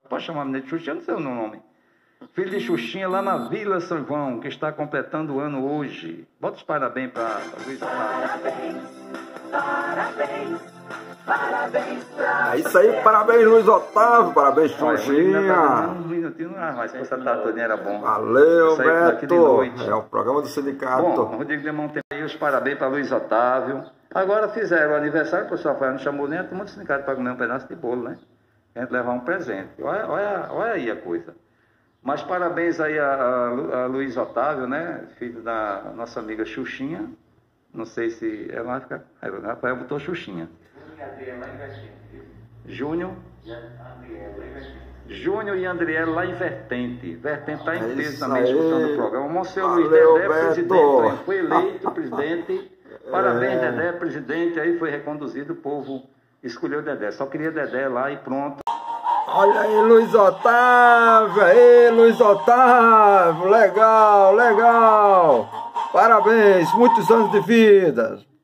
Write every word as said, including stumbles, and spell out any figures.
pode chamar a menina de Xuxinha, eu não sei o nome. Filho de Xuxinha lá na Vila São João, que está completando o ano hoje. Bota os parabéns para Luiz Otávio. Parabéns, parabéns, parabéns pra É isso aí, parabéns Luiz Otávio, parabéns Xuxinha. Um minutinho, ah, mas essa tarde toda era bom. Valeu, Beto. É o programa do sindicato. Bom, Rodrigo Demão tem aí os parabéns para Luiz Otávio. Agora fizeram o aniversário, o pessoal não chamou nem a turma do sindicato para comer um pedaço de bolo, né? A gente levar um presente. Olha, olha, olha aí a coisa. Mas parabéns aí a, a, a Luiz Otávio, né? Filho da nossa amiga Xuxinha. Não sei se ela vai ficar. O Rafael botou Xuxinha. Júnior. Júnior e Andriela lá em Vertente. Vertente está em É peso isso também aí. escutando o programa. O Monsenhor Luiz Valeu, Dedé, Beto. presidente, foi eleito presidente. Parabéns, É. Dedé, presidente. Aí foi reconduzido, o povo escolheu Dedé. Só queria Dedé lá e pronto. Olha aí, Luiz Otávio, aí, Luiz Otávio, legal, legal. Parabéns, muitos anos de vida.